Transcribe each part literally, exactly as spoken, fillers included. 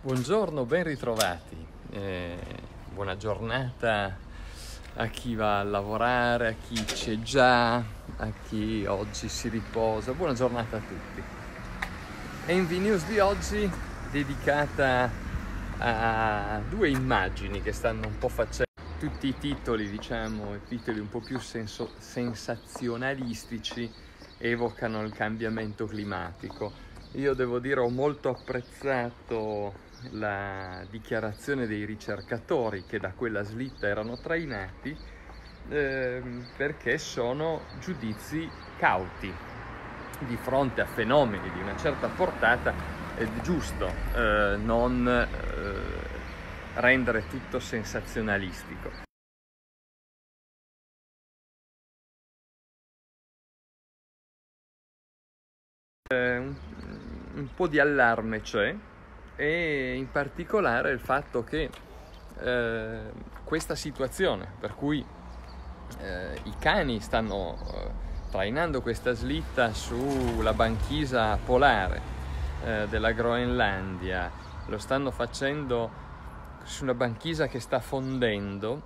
Buongiorno, ben ritrovati. Eh, buona giornata a chi va a lavorare, a chi c'è già, a chi oggi si riposa. Buona giornata a tutti. N V News di oggi dedicata a due immagini che stanno un po' facendo tutti i titoli, diciamo, i titoli un po' più senso- sensazionalistici evocano il cambiamento climatico. Io devo dire ho molto apprezzato la dichiarazione dei ricercatori che da quella slitta erano trainati eh, perché sono giudizi cauti di fronte a fenomeni di una certa portata. È giusto eh, non eh, rendere tutto sensazionalistico. Eh, un, un po' di allarme c'è, e in particolare il fatto che eh, questa situazione per cui eh, i cani stanno eh, trainando questa slitta sulla banchisa polare eh, della Groenlandia, lo stanno facendo su una banchisa che sta fondendo,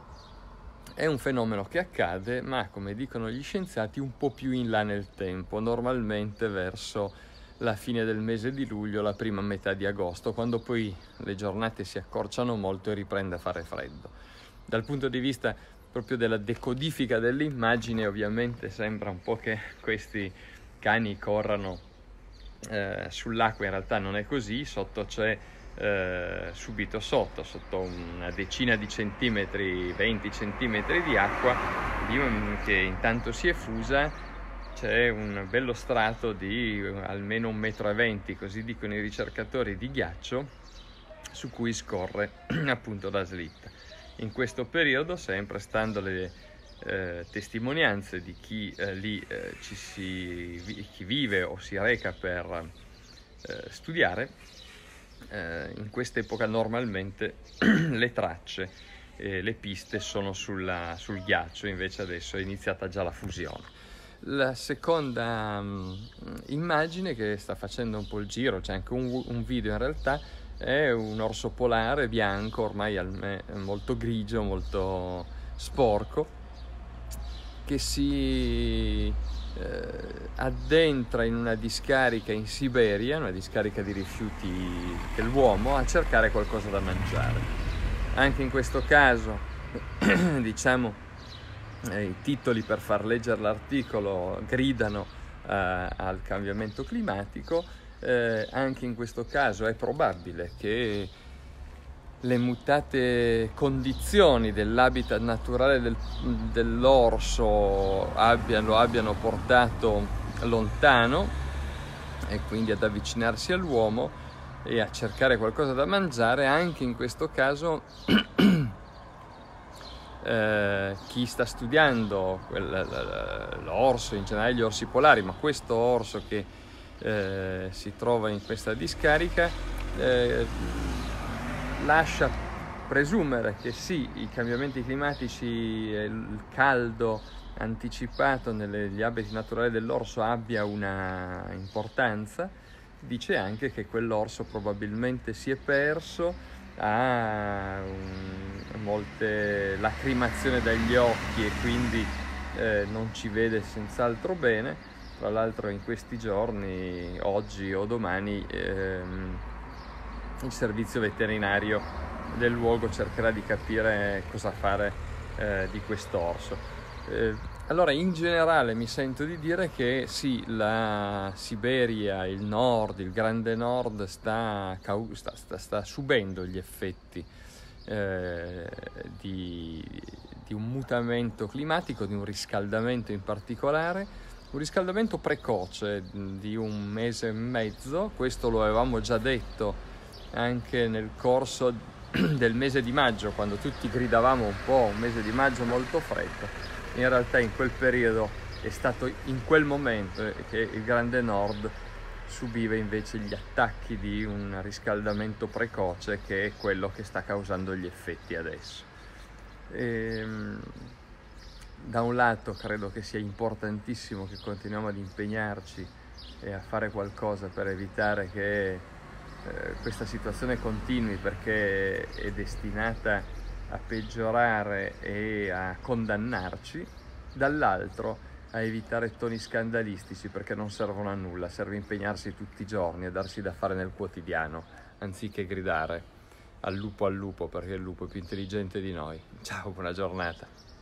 è un fenomeno che accade, ma come dicono gli scienziati, un po' più in là nel tempo, normalmente verso la fine del mese di luglio, la prima metà di agosto, quando poi le giornate si accorciano molto e riprende a fare freddo. Dal punto di vista proprio della decodifica dell'immagine, ovviamente sembra un po' che questi cani corrano eh, sull'acqua, in realtà non è così, sotto c'è Eh, subito sotto, sotto una decina di centimetri, venti centimetri di acqua di un, che intanto si è fusa, c'è un bello strato di almeno un metro e venti, così dicono i ricercatori, di ghiaccio su cui scorre appunto la slitta. In questo periodo, sempre stando le eh, testimonianze di chi eh, lì eh, ci si, chi vive o si reca per eh, studiare, Eh, in questa epoca normalmente le tracce e le piste sono sulla, sul ghiaccio, invece adesso è iniziata già la fusione. La seconda um, immagine che sta facendo un po' il giro, c'è anche un, un video in realtà, è un orso polare bianco, ormai molto grigio, molto sporco, che si eh, addentra in una discarica in Siberia, una discarica di rifiuti dell'uomo, a cercare qualcosa da mangiare. Anche in questo caso, diciamo, eh, i titoli per far leggere l'articolo gridano eh, al cambiamento climatico. Eh, anche in questo caso è probabile che le mutate condizioni dell'habitat naturale del, dell'orso abbiano, lo abbiano portato lontano, e quindi ad avvicinarsi all'uomo e a cercare qualcosa da mangiare. Anche in questo caso eh, chi sta studiando quel, l'orso, in generale gli orsi polari, ma questo orso che eh, si trova in questa discarica, eh, lascia presumere che sì, i cambiamenti climatici e il caldo anticipato negli abiti naturali dell'orso abbia una importanza. Dice anche che quell'orso probabilmente si è perso, ha un, molte lacrimazione dagli occhi e quindi eh, non ci vede senz'altro bene. Tra l'altro in questi giorni, oggi o domani, ehm, il servizio veterinario del luogo cercherà di capire cosa fare eh, di quest'orso. Eh, allora, in generale mi sento di dire che sì, la Siberia, il nord, il grande nord sta, sta, sta, sta subendo gli effetti eh, di, di un mutamento climatico, di un riscaldamento in particolare. Un riscaldamento precoce di un mese e mezzo, questo lo avevamo già detto anche nel corso del mese di maggio, quando tutti gridavamo un po' un mese di maggio molto freddo. In realtà in quel periodo è stato in quel momento che il grande nord subiva invece gli attacchi di un riscaldamento precoce, che è quello che sta causando gli effetti adesso. E, da un lato credo che sia importantissimo che continuiamo ad impegnarci e a fare qualcosa per evitare che eh, questa situazione continui, perché è destinata a peggiorare e a condannarci, dall'altro a evitare toni scandalistici, perché non servono a nulla, serve impegnarsi tutti i giorni e darsi da fare nel quotidiano, anziché gridare al lupo al lupo, perché il lupo è più intelligente di noi. Ciao, buona giornata.